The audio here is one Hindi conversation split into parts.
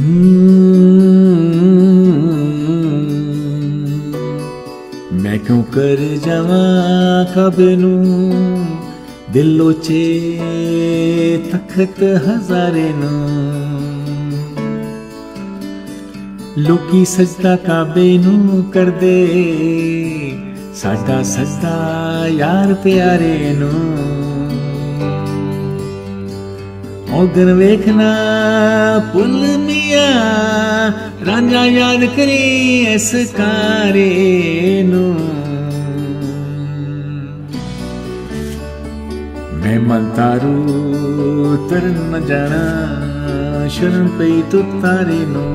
मैं क्यों कर जावा कबनू दिल लोचे तखत हजारे नू लोकी सजदा काबे नू कर दे साडा सजदा यार प्यारे नू ओदन वेखना पुल मिया रांझा याद करी इस कारे नू मैं मन तारू तरन न जाना शरण पई तू तारे नू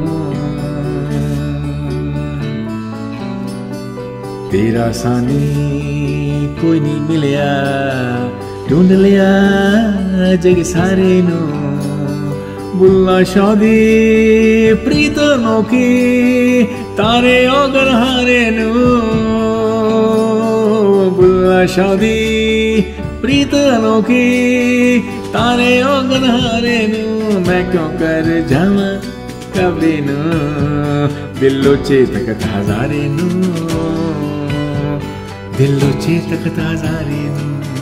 तेरा सानी कोई नहीं मिलिया ढूंढ लिया जग सारे नू बुल्ला शादी प्रीत नौकी तारे ओगन हारे नू बुल्ला शादी प्रीत नौकी तारे ओगन हारे नू मैं क्यों कर जावा कबरे नू दिलो चेतक हजारे नू दिलो चेतक हजारे नू।